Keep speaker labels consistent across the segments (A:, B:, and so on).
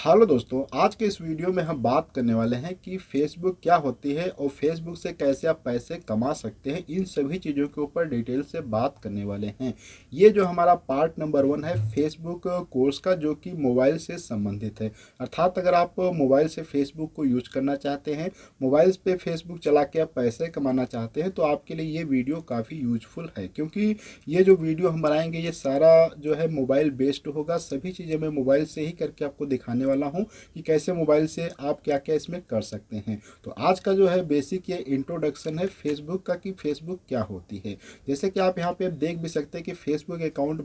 A: Hello दोस्तों, आज के इस वीडियो में हम बात करने वाले हैं कि फेसबुक क्या होती है और फेसबुक से कैसे आप पैसे कमा सकते हैं। इन सभी चीज़ों के ऊपर डिटेल से बात करने वाले हैं। ये जो हमारा पार्ट नंबर 1 है फेसबुक कोर्स का, जो कि मोबाइल से संबंधित है। अर्थात अगर आप मोबाइल से फेसबुक को यूज करना चाहते हैं, मोबाइल पे फेसबुक चला के आप पैसे कमाना चाहते हैं, तो आपके लिए ये वीडियो काफ़ी यूजफुल है, क्योंकि ये जो वीडियो हम बनाएंगे ये सारा जो है मोबाइल बेस्ड होगा। सभी चीज़ें मैं मोबाइल से ही करके आपको दिखाने वाला हूं कि कैसे मोबाइल से आप क्या क्या इसमें कर सकते हैं। तो आज का जो है बेसिक ये इंट्रोडक्शन है फेसबुक का कि फेसबुक क्या होती है। जैसे कि आप यहाँ पे देख भी सकते हैं कि फेसबुक अकाउंट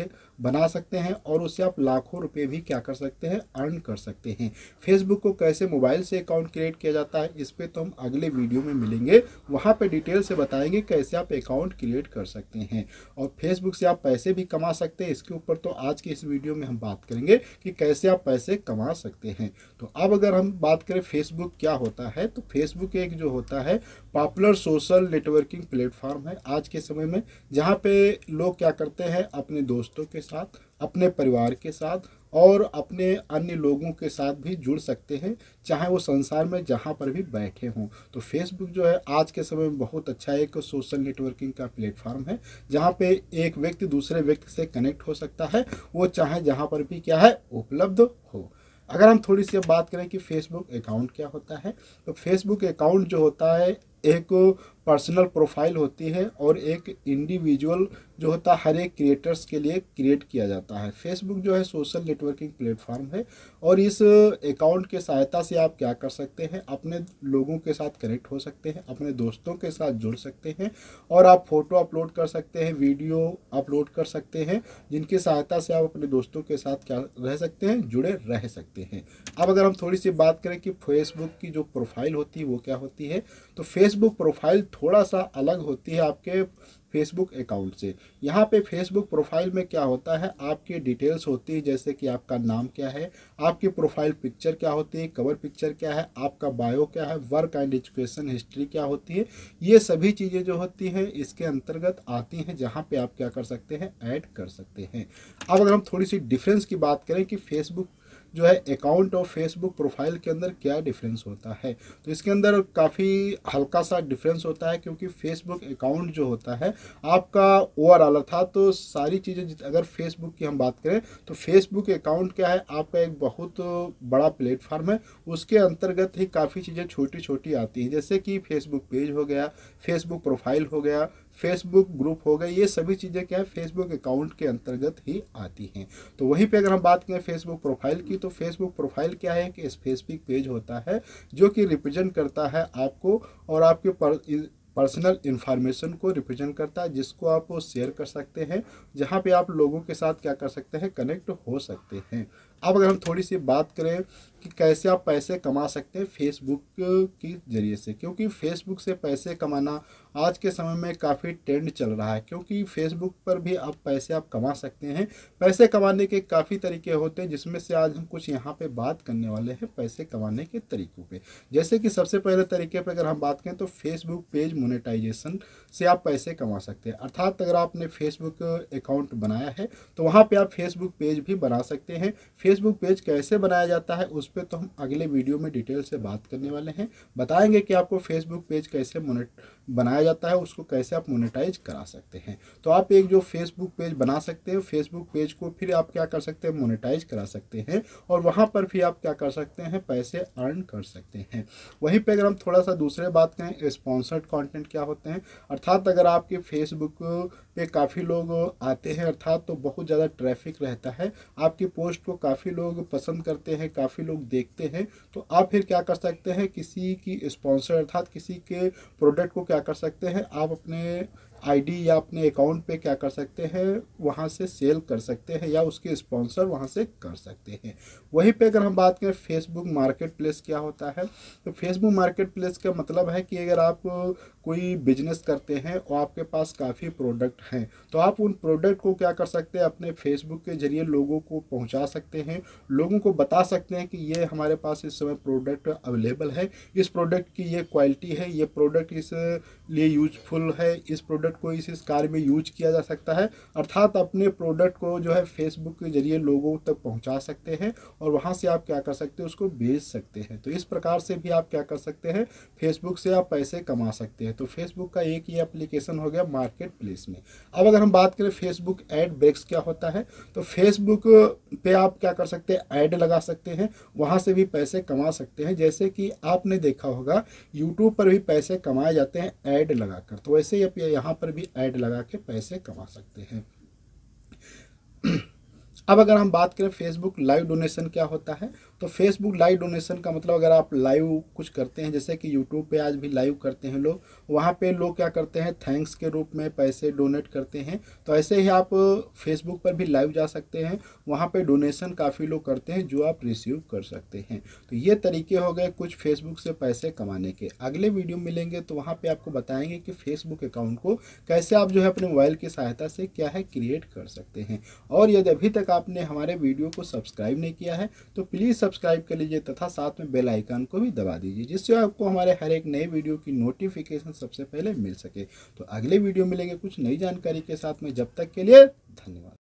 A: बना सकते हैं और उससे आप लाखों रुपए भी क्या कर सकते हैं, अर्न कर सकते हैं। फेसबुक को कैसे मोबाइल से अकाउंट क्रिएट किया जाता है, इस पर तो हम अगले वीडियो में मिलेंगे, वहाँ पे डिटेल से बताएंगे कैसे आप अकाउंट क्रिएट कर सकते हैं और फेसबुक से आप पैसे भी कमा सकते हैं। इसके ऊपर तो आज की इस वीडियो में हम बात करेंगे कि कैसे आप पैसे कमा सकते हैं। तो अब अगर हम बात करें फेसबुक क्या होता है, तो फेसबुक एक जो होता है पॉपुलर सोशल नेटवर्किंग प्लेटफॉर्म है आज के समय में, जहाँ पे लोग क्या करते हैं अपने दोस्तों के साथ, अपने परिवार के साथ और अपने अन्य लोगों के साथ भी जुड़ सकते हैं, चाहे वो संसार में जहाँ पर भी बैठे हों। तो फेसबुक जो है आज के समय में बहुत अच्छा एक सोशल नेटवर्किंग का प्लेटफॉर्म है, जहाँ पे एक व्यक्ति दूसरे व्यक्ति से कनेक्ट हो सकता है, वो चाहे जहाँ पर भी क्या है उपलब्ध हो। अगर हम थोड़ी सी बात करें कि फेसबुक अकाउंट क्या होता है, तो फेसबुक अकाउंट जो होता है एक पर्सनल प्रोफाइल होती है और एक इंडिविजुअल जो होता है हर एक क्रिएटर्स के लिए क्रिएट किया जाता है। फेसबुक जो है सोशल नेटवर्किंग प्लेटफॉर्म है और इस अकाउंट के सहायता से आप क्या कर सकते हैं, अपने लोगों के साथ कनेक्ट हो सकते हैं, अपने दोस्तों के साथ जुड़ सकते हैं और आप फोटो अपलोड कर सकते हैं, वीडियो अपलोड कर सकते हैं, जिनकी सहायता से आप अपने दोस्तों के साथ क्या रह सकते हैं, जुड़े रह सकते हैं। अब अगर हम थोड़ी सी बात करें कि फेसबुक की जो प्रोफाइल होती है वो क्या होती है, तो फेसबुक प्रोफाइल थोड़ा सा अलग होती है आपके फेसबुक अकाउंट से। यहाँ पे फेसबुक प्रोफाइल में क्या होता है, आपकी डिटेल्स होती है, जैसे कि आपका नाम क्या है, आपकी प्रोफाइल पिक्चर क्या होती है, कवर पिक्चर क्या है, आपका बायो क्या है, वर्क एंड एजुकेशन हिस्ट्री क्या होती है। ये सभी चीज़ें जो होती हैं इसके अंतर्गत आती हैं, जहाँ पे आप क्या कर सकते हैं, ऐड कर सकते हैं। अब अगर हम थोड़ी सी डिफरेंस की बात करें कि फेसबुक जो है अकाउंट और फेसबुक प्रोफाइल के अंदर क्या डिफरेंस होता है, तो इसके अंदर काफ़ी हल्का सा डिफरेंस होता है, क्योंकि फेसबुक अकाउंट जो होता है आपका ओवरऑल था, तो सारी चीज़ें अगर फेसबुक की हम बात करें तो फेसबुक अकाउंट क्या है, आपका एक बहुत बड़ा प्लेटफार्म है, उसके अंतर्गत ही काफ़ी चीज़ें छोटी छोटी आती हैं, जैसे कि फेसबुक पेज हो गया, फेसबुक प्रोफाइल हो गया, फेसबुक ग्रुप हो गए। ये सभी चीज़ें क्या है फेसबुक अकाउंट के अंतर्गत ही आती हैं। तो वहीं पे अगर हम बात करें फेसबुक प्रोफाइल की, तो फेसबुक प्रोफाइल क्या है कि स्पेसिफिक पेज होता है जो कि रिप्रेजेंट करता है आपको और आपके पर्सनल इन्फॉर्मेशन को रिप्रेजेंट करता है, जिसको आप शेयर कर सकते हैं, जहाँ पे आप लोगों के साथ क्या कर सकते हैं, कनेक्ट हो सकते हैं। अब अगर हम थोड़ी सी बात करें कि कैसे आप पैसे कमा सकते हैं फेसबुक के जरिए से, क्योंकि फेसबुक से पैसे कमाना आज के समय में काफ़ी ट्रेंड चल रहा है, क्योंकि फेसबुक पर भी आप पैसे कमा सकते हैं। पैसे कमाने के काफ़ी तरीके होते हैं, जिसमें से आज हम कुछ यहाँ पे बात करने वाले हैं पैसे कमाने के तरीकों पे। जैसे कि सबसे पहले तरीके पे अगर हम बात करें तो फेसबुक पेज मोनेटाइजेशन से आप पैसे कमा सकते हैं। अर्थात अगर आपने फेसबुक अकाउंट बनाया है तो वहाँ पर आप फेसबुक पेज भी बना सकते हैं। फेसबुक पेज कैसे बनाया जाता है उस पर तो हम अगले वीडियो में डिटेल से बात करने वाले हैं, बताएंगे कि आपको फेसबुक पेज कैसे बनाया जाता है, उसको कैसे आप मोनेटाइज करा सकते हैं। तो आप एक जो फेसबुक पेज बना सकते हैं, फेसबुक पेज को फिर आप क्या कर सकते हैं, मोनेटाइज करा सकते हैं और वहाँ पर फिर आप क्या कर सकते हैं, पैसे अर्न कर सकते हैं। वहीं पे अगर हम थोड़ा सा दूसरे बात करें स्पॉन्सर्ड कंटेंट क्या होते हैं, अर्थात अगर आपके फेसबुक पे काफ़ी लोग आते हैं, अर्थात तो बहुत ज़्यादा ट्रैफिक रहता है, आपकी पोस्ट को काफ़ी लोग पसंद करते हैं, काफ़ी लोग देखते हैं, तो आप फिर क्या कर सकते हैं, किसी की स्पॉन्सर अर्थात किसी के प्रोडक्ट को क्या कर सकते हैं, आप अपने आईडी या अपने अकाउंट पे क्या कर सकते हैं, वहाँ से सेल कर सकते हैं या उसके स्पॉन्सर वहाँ से कर सकते हैं। वहीं पे अगर हम बात करें फेसबुक मार्केट प्लेस क्या होता है, तो फेसबुक मार्केट प्लेस का मतलब है कि अगर आप कोई बिजनेस करते हैं और आपके पास काफ़ी प्रोडक्ट हैं, तो आप उन प्रोडक्ट को क्या कर सकते हैं, अपने फेसबुक के जरिए लोगों को पहुंचा सकते हैं, लोगों को बता सकते हैं कि ये हमारे पास इस समय प्रोडक्ट अवेलेबल है, इस प्रोडक्ट की ये क्वालिटी है, ये प्रोडक्ट इस लिए यूजफुल है, इस प्रोडक्ट प्रोडक्ट को इस कार्य में यूज किया जा सकता है, अर्थात अपने प्रोडक्ट को जो है फेसबुक के जरिए लोगों तक पहुंचा सकते हैं और वहां से आप क्या कर सकते हैं, उसको बेच सकते हैं। तो इस प्रकार से भी आप क्या कर सकते हैं, फेसबुक से आप पैसे कमा सकते हैं। तो फेसबुक का एक ही एप्लीकेशन हो गया मार्केट प्लेस में। अब अगर हम बात करें फेसबुक एड ब्रेक्स क्या होता है, तो फेसबुक पे आप क्या कर सकते हैं, ऐड लगा सकते हैं, वहां से भी पैसे कमा सकते हैं। जैसे कि आपने देखा होगा यूट्यूब पर भी पैसे कमाए जाते हैं ऐड लगाकर, तो वैसे ही आप यहाँ पर भी ऐड लगा के पैसे कमा सकते हैं। अब अगर हम बात करें फेसबुक लाइव डोनेशन क्या होता है, तो फेसबुक लाइव डोनेशन का मतलब अगर आप लाइव कुछ करते हैं, जैसे कि यूट्यूब पे आज भी लाइव करते हैं लोग, वहाँ पे लोग क्या करते हैं, थैंक्स के रूप में पैसे डोनेट करते हैं। तो ऐसे ही आप फेसबुक पर भी लाइव जा सकते हैं, वहाँ पे डोनेशन काफ़ी लोग करते हैं जो आप रिसीव कर सकते हैं। तो ये तरीके हो गए कुछ फेसबुक से पैसे कमाने के। अगले वीडियो मिलेंगे तो वहाँ पर आपको बताएंगे कि फेसबुक अकाउंट को कैसे आप जो है अपने मोबाइल की सहायता से क्या है क्रिएट कर सकते हैं। और यदि अभी तक आपने हमारे वीडियो को सब्सक्राइब नहीं किया है तो प्लीज़ सब्सक्राइब कर लीजिए तथा साथ में बेल आइकन को भी दबा दीजिए, जिससे आपको हमारे हर एक नए वीडियो की नोटिफिकेशन सबसे पहले मिल सके। तो अगले वीडियो मिलेंगे कुछ नई जानकारी के साथ में, जब तक के लिए धन्यवाद।